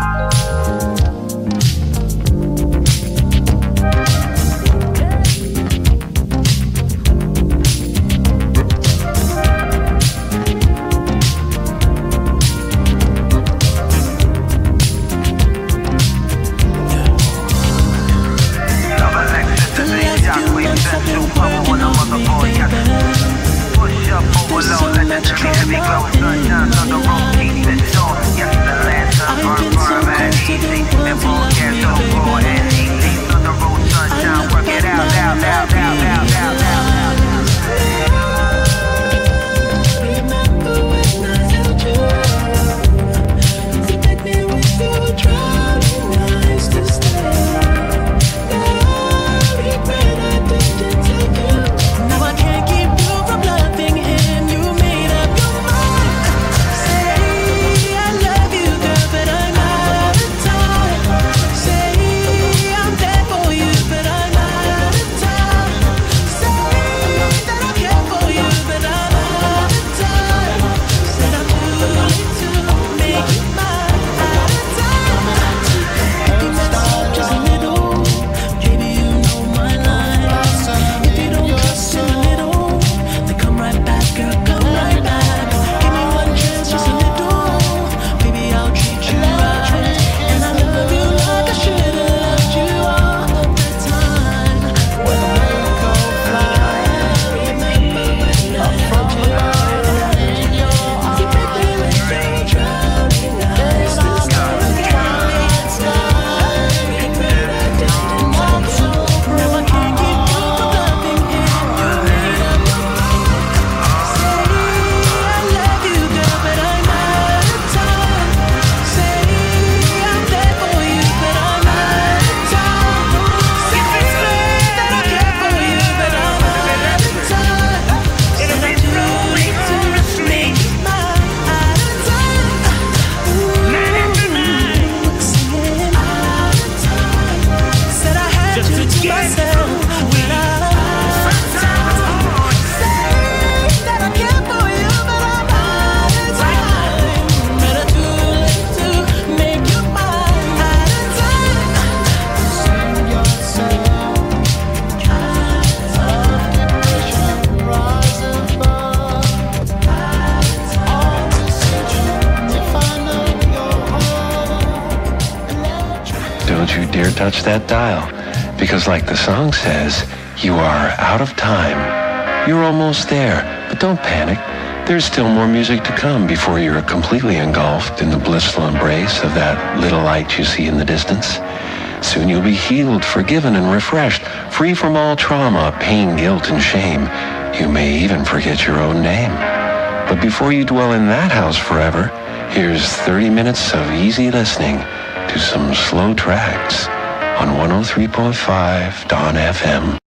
Don't you dare touch that dial, because like the song says, you are out of time. You're almost there, but don't panic. There's still more music to come before you're completely engulfed in the blissful embrace of that little light you see in the distance. Soon you'll be healed, forgiven, and refreshed, free from all trauma, pain, guilt, and shame. You may even forget your own name. But before you dwell in that house forever, here's 30 minutes of easy listening to some slow tracks on 103.5 Dawn FM.